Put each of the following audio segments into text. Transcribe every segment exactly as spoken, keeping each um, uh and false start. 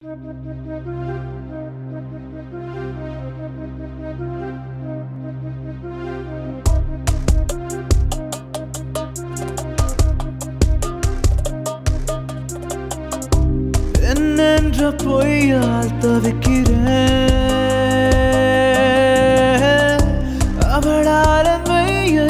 என்னென்ற பொய்யால் தவிக்கிறேன், அவளால் மெய்யை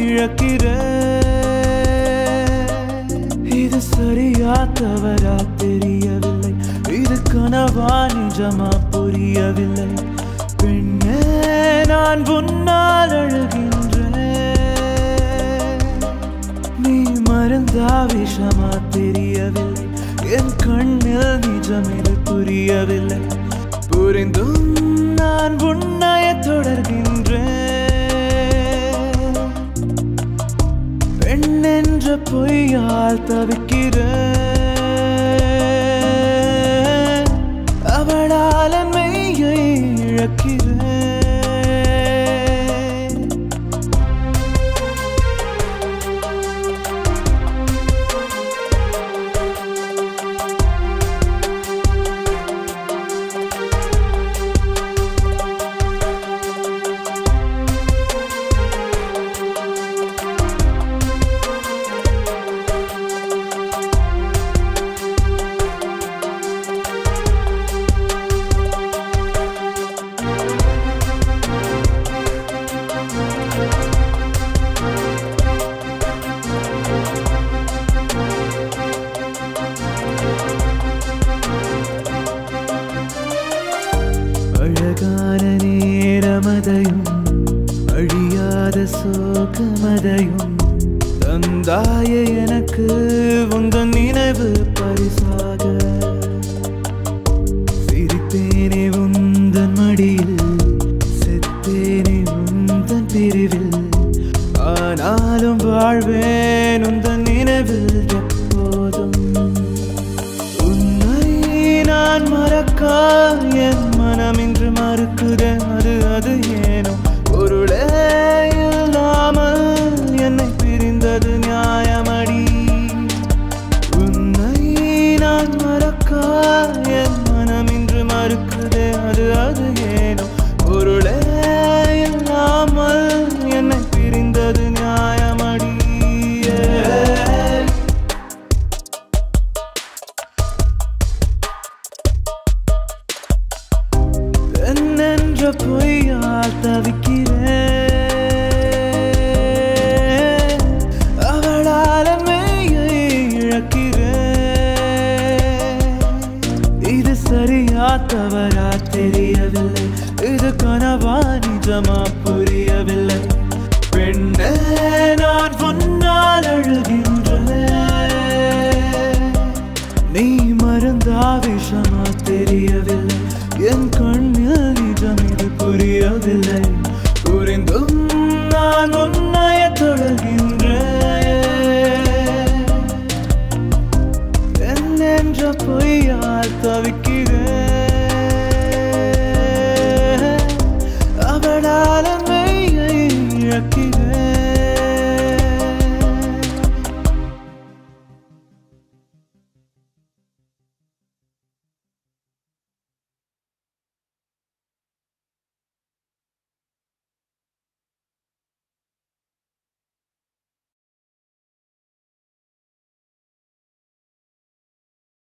இழக்கிறேன். இது சரியா தவறா தெரியவில்லை, இது கனவா நிஜமா புரியவில்லை. பெண்ணே நான் உன்னால் அழுகின்றேன், நீ மருந்தா விஷமா தெரியவில்லை. என் கண்ணில் நிஜம் இது புரியவில்லை, புரிந்தும் நான் உன்னைய தொடர்கின்றேன். பெண் என்ற பொய்யால் தவிக்கிறேன், அவளால் மெய்யை இழக்கிறேன். அழகான நேரமதையும் அழியாத சோகமதையும் தந்தாய எனக்கு உந்தன் நினைவு பரிசாக. சிரித்தேனே உந்தன் மடியில், செத்தேனே உந்தன் பிரிவில். ஆனாலும் வாழ்வேன் உந்தன் நினைவில் எப்போதும். உன்னை நான் மறக்க என் மனம் இன்று மறுக்குதே, அது அது ஏனோ பொருளே இல்லாமல் என்னை பிரிந்தது நியாயமடி. உன்னை நான் மறக்க என் மனம் இன்று மறுக்குதே, அது அது ஏனோ பொருளே இல்லாமல் என்னை பிரிந்தது நியாயமடி. என்னென்ற பொய்யால் தவிக்கிறேன், அவளால் மெய்யை இழக்கிறேன். இது சரியா தவறா தெரியவில்லை, இது கனவா நிஜமா புரியவில்லை. பெண்ணே நான் உன்னால் அழுகின்றேன், நீ மருந்தா விஷமா தெரியவில்லை. என் கண்ணில் நிஜம் இது புரியவில்லை, புரிந்தும் நான் உன்னைய தொடர்கின்றேன். என்னென்ற பொய்யால் தவிக்கிறேன்.